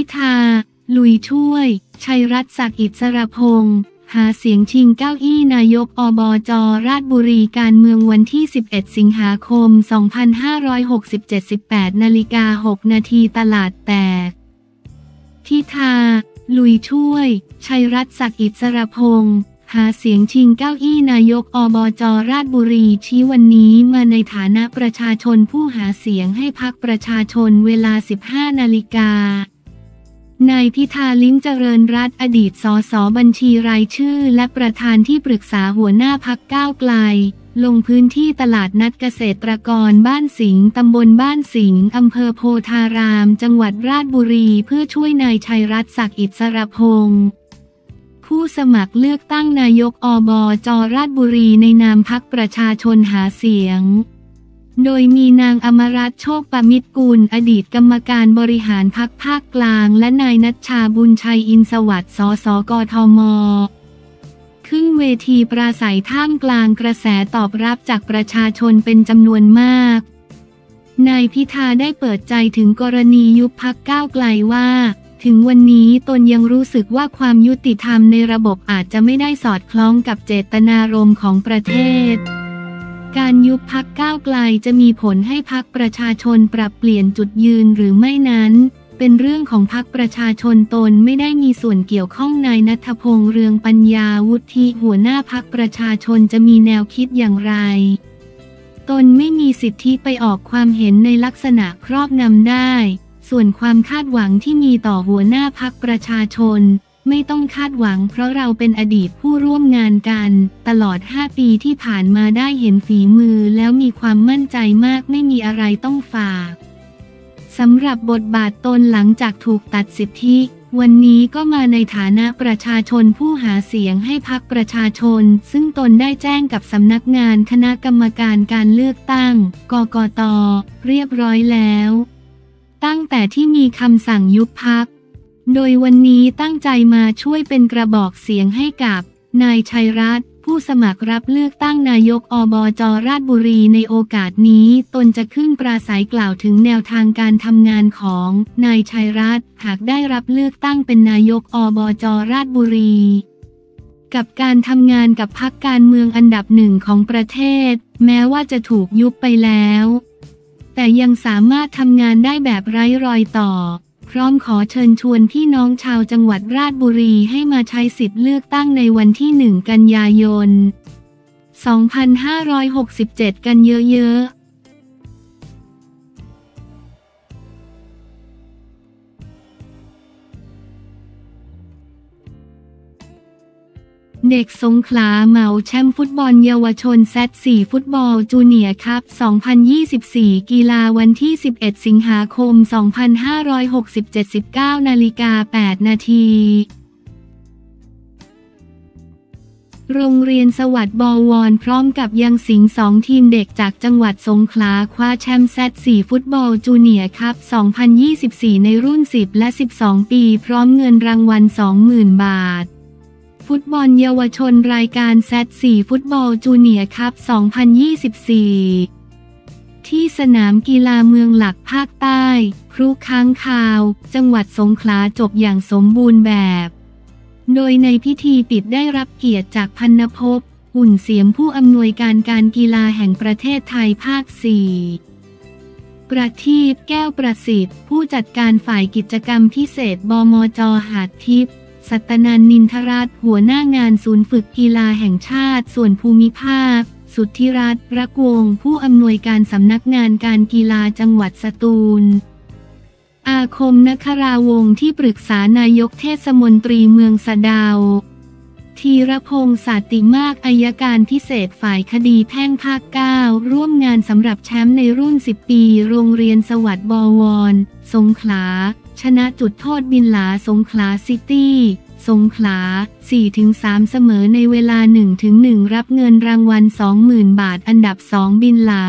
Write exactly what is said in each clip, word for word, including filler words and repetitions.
ธาลุยช่วยชัยรัตน์ศักดิ์อิสรพงษ์หาเสียงชิงเก้าอี้นายกอบจ.ราษฎร์บุรีการเมืองวันที่สิบเอ็ดสิงหาคมสองพันห้าร้อยหกสิบเจ็ด สิบแปดนาฬิกาหกนาทีตลาดแตกพิธาลุยช่วยชัยรัตน์ศักดิ์อิสรพงษ์หาเสียงชิงเก้าอี้นายกอบจ.ราษฎร์บุรีชี้วันนี้มาในฐานะประชาชนผู้หาเสียงให้พรรคประชาชนเวลา สิบห้านาฬิกานายพิธาลิ้มเจริญรัตน์อดีตสสบัญชีรายชื่อและประธานที่ปรึกษาหัวหน้าพรรคก้าวไกลลงพื้นที่ตลาดนัดเกษตรกรบ้านสิงห์ตำบลบ้านสิงห์อำเภอโพธารามจังหวัดราษฎร์บุรีเพื่อช่วยนายชัยรัตน์ศักดิ์อิสรพงษ์ผู้สมัครเลือกตั้งนายกอบจ.ราษฎร์บุรีในนามพรรคประชาชนหาเสียงโดยมีนางอมรัตน์โชคปมิตรกุลอดีตกรรมการบริหารพรรคภาคกลางและนายณัชชาบุญชัยอินทร์สวัสดิ์สสกทมขึ้นเวทีปราศัยท่ามกลางกระแสตอบรับจากประชาชนเป็นจำนวนมากนายพิธาได้เปิดใจถึงกรณียุบพรรคก้าวไกลว่าถึงวันนี้ตนยังรู้สึกว่าความยุติธรรมในระบบอาจจะไม่ได้สอดคล้องกับเจตนารมณ์ของประเทศการยุบพรรคก้าวไกลจะมีผลให้พรรคประชาชนปรับเปลี่ยนจุดยืนหรือไม่นั้นเป็นเรื่องของพรรคประชาชนตนไม่ได้มีส่วนเกี่ยวข้องนายณัฐพงษ์เรืองปัญญาวุฒิหัวหน้าพรรคประชาชนจะมีแนวคิดอย่างไรตนไม่มีสิทธิไปออกความเห็นในลักษณะครอบงำได้ส่วนความคาดหวังที่มีต่อหัวหน้าพรรคประชาชนไม่ต้องคาดหวังเพราะเราเป็นอดีตผู้ร่วมงานกันตลอดห้าปีที่ผ่านมาได้เห็นฝีมือแล้วมีความมั่นใจมากไม่มีอะไรต้องฝากสำหรับบทบาทตนหลังจากถูกตัดสิทธิวันนี้ก็มาในฐานะประชาชนผู้หาเสียงให้พรรคประชาชนซึ่งตนได้แจ้งกับสำนักงานคณะกรรมการการเลือกตั้งกกต.เรียบร้อยแล้วตั้งแต่ที่มีคำสั่งยุบพรรคโดยวันนี้ตั้งใจมาช่วยเป็นกระบอกเสียงให้กับนายชัยรัตน์ผู้สมัครรับเลือกตั้งนายกอบจ.ราษฎร์บุรีในโอกาสนี้ตนจะขึ้นปราศรัยกล่าวถึงแนวทางการทำงานของนายชัยรัตน์หากได้รับเลือกตั้งเป็นนายกอบจ.ราษฎร์บุรีกับการทำงานกับพรรคการเมืองอันดับหนึ่งของประเทศแม้ว่าจะถูกยุบไปแล้วแต่ยังสามารถทำงานได้แบบไร้รอยต่อพร้อมขอเชิญชวนพี่น้องชาวจังหวัดราษฎร์บุรีให้มาใช้สิทธิ์เลือกตั้งในวันที่หนึ่งกันยายนสองพันห้าร้อยหกสิบเจ็ดกันเยอะๆเด็กสงขลาเหมาแชมป์ฟุตบอลเยาวชนแซดสี่ฟุตบอลจูเนียร์คัพสองพันยี่สิบสี่กีฬาวันที่สิบเอ็ดสิงหาคมสองพันห้าร้อยหกสิบเจ็ด สิบเก้านาฬิกาแปดนาทีโรงเรียนสวัสดิ์บวรพร้อมกับยังสิงห์สองทีมเด็กจากจังหวัดสงขลาคว้าแชมป์แซดสี่ฟุตบอลจูเนียร์คัพสองพันยี่สิบสี่ในรุ่นสิบและสิบสองปีพร้อมเงินรางวัล สองหมื่น บาทฟุตบอลเยาวชนรายการแซดสี่ฟุตบอลจูเนียร์คัพสองพันยี่สิบสี่ที่สนามกีฬาเมืองหลักภาคใต้พรุค้างคาวจังหวัดสงขลาจบอย่างสมบูรณ์แบบโดยในพิธีปิดได้รับเกียรติจากพันภพหุ่นเสียมผู้อำนวยการการกีฬาแห่งประเทศไทยภาคสี่ประทีปแก้วประสิทธิ์ผู้จัดการฝ่ายกิจกรรมพิเศษบมจ.หาดทิพย์สัตนันท์ นินทรัตน์หัวหน้างานศูนย์ฝึกกีฬาแห่งชาติส่วนภูมิภาคสุทธิรัตน์รักวงศ์ผู้อำนวยการสำนักงานการกีฬาจังหวัดสตูลอาคมนคราวงศ์ที่ปรึกษานายกเทศมนตรีเมืองสะเดาธีรพงษ์สาติมากอัยการพิเศษฝ่ายคดีแพ่งภาคเก้าร่วมงานสำหรับแชมป์ในรุ่นสิบปีโรงเรียนสวัสดิ์บวรสงขลาชนะจุดโทษบินหลาสงขลาซิตี้สงขลา สี่ถึงสาม เสมอในเวลา หนึ่งถึงหนึ่ง รับเงินรางวัล สองหมื่น บาทอันดับสองบินหลา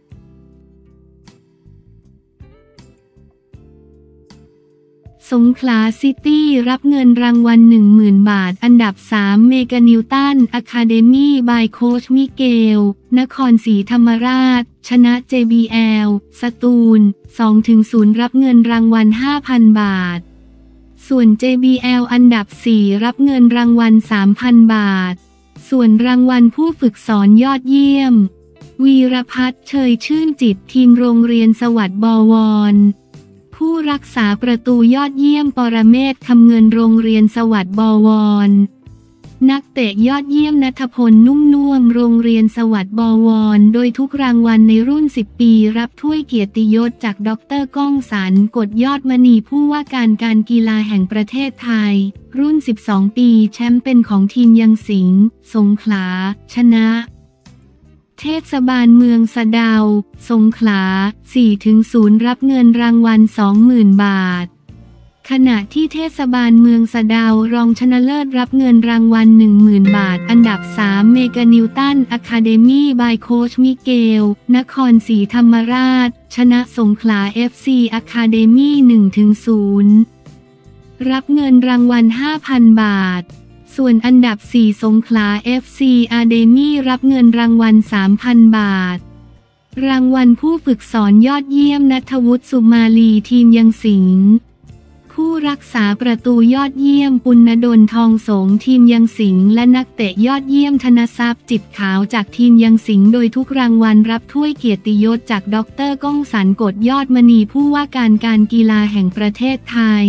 สงขลาซิตี้รับเงินรางวัล หนึ่งหมื่น บาทอันดับสามเมกานิวตันอะคาเดมี่บายโค้ชมิเกลนครศรีธรรมราชชนะ เจ บี แอล สตูล สองถึงศูนย์ รับเงินรางวัล ห้าพัน บาทส่วน เจ บี แอล อันดับสี่รับเงินรางวัล สามพัน บาทส่วนรางวัลผู้ฝึกสอนยอดเยี่ยมวีรพัฒน์เชยชื่นจิตทีมโรงเรียนสวัสดิ์บวรผู้รักษาประตูยอดเยี่ยมปรเมศคำเงินโรงเรียนสวัสดิ์บวรนักเตะยอดเยี่ยมณัฐพลนุ่มน่วมโรงเรียนสวัสดิ์บวรโดยทุกรางวัลในรุ่นสิบปีรับถ้วยเกียรติยศจากดร.ก้องสรรกฎยอดมณีผู้ว่าการการกีฬาแห่งประเทศไทยรุ่นสิบสองปีแชมป์เป็นของทีมยังสิงห์สงขลาชนะเทศบาลเมืองสะเดาสงขลา สี่ถึงศูนย์ รับเงินรางวัล สองหมื่น บาทขณะที่เทศบาลเมืองสะเดารองชนะเลิศรับเงินรางวัล หนึ่งหมื่น บาทอันดับสามเมกานิวตันอะคาเดมี่บายโค้ชมิเกลนครศรีธรรมราชชนะสงขลา เอฟ ซี อะคาเดมี่ หนึ่งถึงศูนย์ รับเงินรางวัล ห้าพัน บาทส่วนอันดับสี่สงขลา เอฟ ซี อะเดมี่รับเงินรางวัล สามพัน บาทรางวัลผู้ฝึกสอนยอดเยี่ยมณัฐวุฒิสุมาลีทีมยังสิงห์ผู้รักษาประตูยอดเยี่ยมปุณณดลทองสงทีมยังสิงห์และนักเตะยอดเยี่ยมธนทรัพย์จิตขาวจากทีมยังสิงห์โดยทุกรางวัลรับถ้วยเกียรติยศจากดร.ก้องสรรกฎยอดมณีผู้ว่าการการกีฬาแห่งประเทศไทย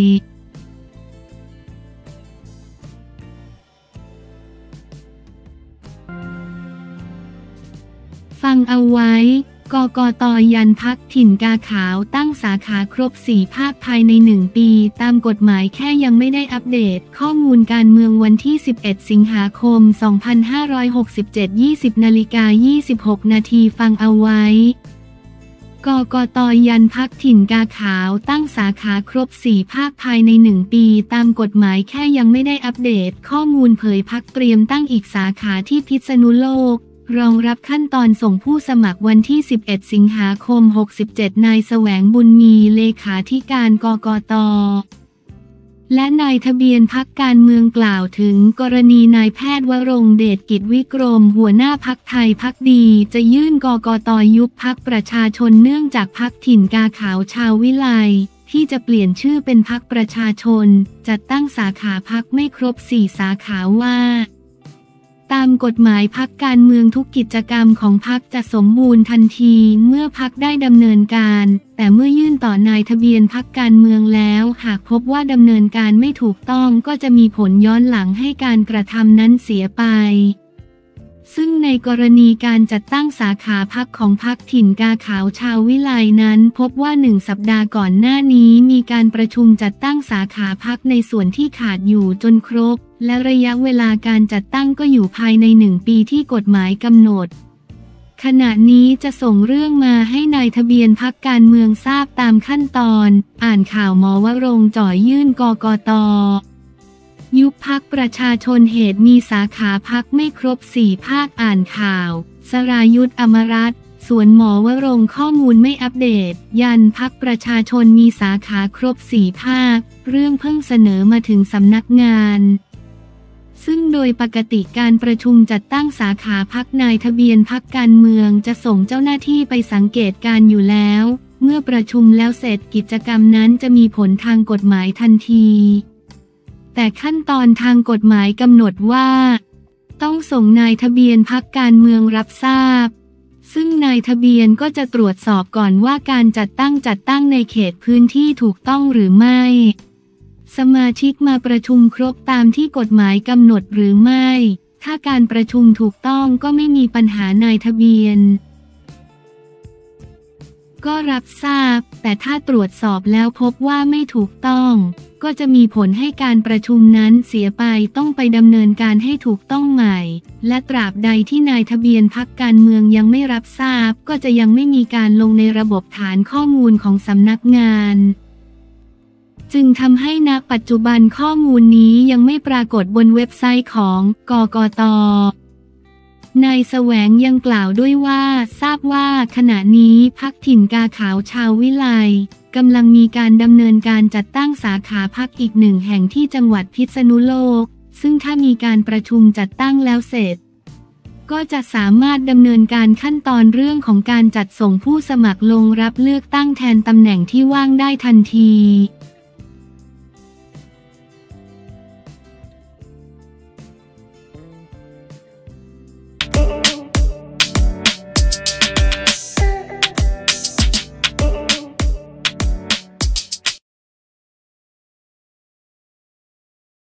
ฟังเอาไว้กกต.ยันพรรคถิ่นกาขาวตั้งสาขาครบสี่ภาคภายในหนึ่งปีตามกฎหมายแค่ยังไม่ได้อัปเดตข้อมูลการเมืองวันที่สิบเอ็ดสิงหาคมสองพันห้าร้อยหกสิบเจ็ด ยี่สิบนาฬิกายี่สิบหกนาทีฟังเอาไว้กกต.ยันพรรคถิ่นกาขาวตั้งสาขาครบสี่ภาคภายในหนึ่งปีตามกฎหมายแค่ยังไม่ได้อัปเดตข้อมูลเผยพรรคเตรียมตั้งอีกสาขาที่พิษณุโลกรองรับขั้นตอนส่งผู้สมัครวันที่สิบเอ็ดสิงหาคมหกสิบเจ็ดนายแสวงบุญมีเลขาธิการกกต.และนายทะเบียนพรรคการเมืองกล่าวถึงกรณีนายแพทย์วรงค์เดชกิจวิกรมหัวหน้าพรรคไทยพรรคดีจะยื่นกกต.ยุบพรรคประชาชนเนื่องจากพรรคถิ่นกาขาวชาววิไลที่จะเปลี่ยนชื่อเป็นพรรคประชาชนจัดตั้งสาขาพรรคไม่ครบสี่สาขาว่าตามกฎหมายพรรคการเมืองทุกกิจกรรมของพรรคจะสมบูรณ์ทันทีเมื่อพรรคได้ดำเนินการแต่เมื่อยื่นต่อนายทะเบียนพรรคการเมืองแล้วหากพบว่าดำเนินการไม่ถูกต้องก็จะมีผลย้อนหลังให้การกระทำนั้นเสียไปซึ่งในกรณีการจัดตั้งสาขาพรรคของพรรคถิ่นกาขาวชาววิไลนั้นพบว่าหนึ่งสัปดาห์ก่อนหน้านี้มีการประชุมจัดตั้งสาขาพรรคในส่วนที่ขาดอยู่จนครบและระยะเวลาการจัดตั้งก็อยู่ภายในหนึ่งปีที่กฎหมายกำหนดขณะนี้จะส่งเรื่องมาให้นายทะเบียนพรรคการเมืองทราบตามขั้นตอนอ่านข่าวหมอวรงค์จ่อยยื่นกกต.ยุบพรรคประชาชนเหตุมีสาขาพรรคไม่ครบสี่ภาคอ่านข่าวสรายุทธอมรัตน์ส่วนหมอวรงค์ข้อมูลไม่อัปเดตยันพรรคประชาชนมีสาขาครบสี่ภาคเรื่องเพิ่งเสนอมาถึงสำนักงานซึ่งโดยปกติการประชุมจัดตั้งสาขาพรรคนายทะเบียนพรรคการเมืองจะส่งเจ้าหน้าที่ไปสังเกตการอยู่แล้วเมื่อประชุมแล้วเสร็จกิจกรรมนั้นจะมีผลทางกฎหมายทันทีแต่ขั้นตอนทางกฎหมายกำหนดว่าต้องส่งนายทะเบียนพรรคการเมืองรับทราบซึ่งนายทะเบียนก็จะตรวจสอบก่อนว่าการจัดตั้งจัดตั้งในเขตพื้นที่ถูกต้องหรือไม่สมาชิกมาประชุมครบตามที่กฎหมายกำหนดหรือไม่ถ้าการประชุมถูกต้องก็ไม่มีปัญหานายทะเบียนก็รับทราบแต่ถ้าตรวจสอบแล้วพบว่าไม่ถูกต้องก็จะมีผลให้การประชุมนั้นเสียไปต้องไปดำเนินการให้ถูกต้องใหม่และตราบใดที่นายทะเบียนพรรคการเมืองยังไม่รับทราบก็จะยังไม่มีการลงในระบบฐานข้อมูลของสำนักงานจึงทำให้ณปัจจุบันข้อมูลนี้ยังไม่ปรากฏบนเว็บไซต์ของกกต.นายแสวงยังกล่าวด้วยว่าทราบว่าขณะนี้พรรคถิ่นกาขาวชาววิไลกำลังมีการดำเนินการจัดตั้งสาขาพรรคอีกหนึ่งแห่งที่จังหวัดพิษณุโลกซึ่งถ้ามีการประชุมจัดตั้งแล้วเสร็จก็จะสามารถดำเนินการขั้นตอนเรื่องของการจัดส่งผู้สมัครลงรับเลือกตั้งแทนตำแหน่งที่ว่างได้ทันที